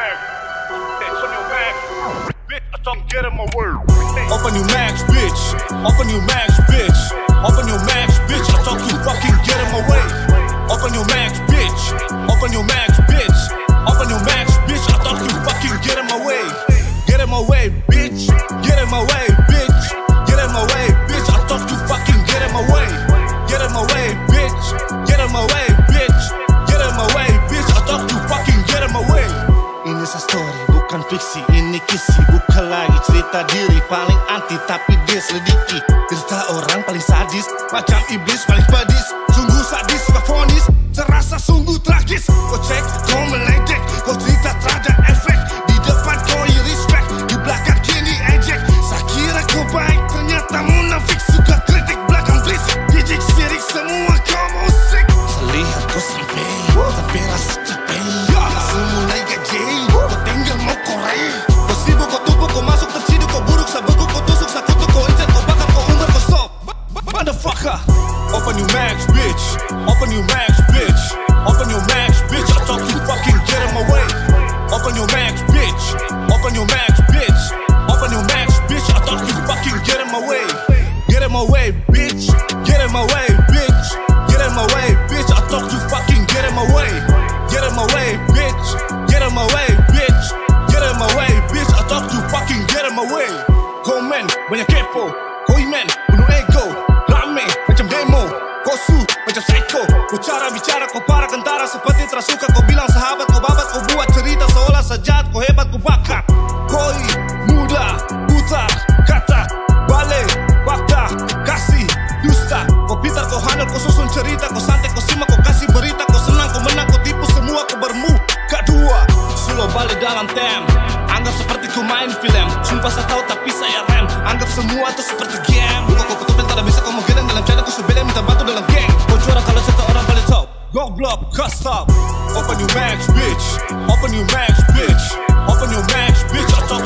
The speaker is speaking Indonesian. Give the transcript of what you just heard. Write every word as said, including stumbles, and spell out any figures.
max. Bitch, on your max. Bitch, I don't get in my word. Open your max, bitch. Open your max, bitch. Open your max, bitch. I thought you fucking get in my way. Open your max, bitch. Open your max, bitch. Open your max, bitch. I thought you fucking get in my way. Get in my way, bitch. Get in my way, bitch. Get in my way, bitch. I thought you fucking get in my way. Get in my way, bitch. Get in my way, bitch. Get in my way, bitch. I thought you fucking get in my way. Ini story, bukan fiksi, ini kisi. Bukan lagi cerita diri paling anti, tapi dia selidiki cerita orang paling sadis, macam iblis paling pedis. Sungguh sadis, suka fonis, terasa sungguh tragis. Kau cek, kau meledek, kau cerita terada efek. Di depan kau i respect, di belakang kini ejek. Saya kira kau baik, ternyata munafik. Suka kritik, belakang berisik, jijik sirik, semua kau musik. Lihat kau sampai, tapi rasa capek. Langsung mulai gaji, kau tinggal mau korek. Kau sibuk, kau tumpuk, kau masuk terciduk, kau buruk, saya beguk, kau tusuk, saya kutuk, kau injek, kau bakar, kau umbar, kau stop. Motherfucker. Open your max, bitch. Open your max, bitch. Open your max, bitch. I thought you fucking get in my way. Open your max, bitch. Open your max, bitch. Open your max, bitch. I thought you fucking get in my way. Get in my way, bitch. Get in my way, bitch. Get in my way, bitch. I thought you fucking get in my way. Get in my way, bitch. Get in my way, bitch. Get in my way, bitch. I thought you fucking get in my way. Kau men, banyak kepo. Kau men, penuh ego. Rame, macam demo. Kau su, macam psycho. Kau cara bicara, kau para kentara seperti tersuka. Kau bilang sahabat, kau babat. Kau buat cerita seolah sejat. Kau hebat, kau bakat. Koi, muda, buta, kata, balik, fakta, kasih, dusta. Kau pintar, kau handal, kau susun cerita. Kau santai, kau simak, kau kasih berita. Kau senang, kau menang, kau tipu semua. Kau bermuka dua. Sulo balik dalam tem. Anggap seperti kau main film. Sumpah saya tahu tapi saya rem. Anggap semua itu seperti game. Buka kau tutupin, tak bisa kau menggeleng. Dalam cara kau sebeleng, minta bantu dalam geng. Kau juara kalau cerita orang paling top. Go block, cut stop. Open your max, bitch. Open your max, bitch. Open your max, bitch. I thought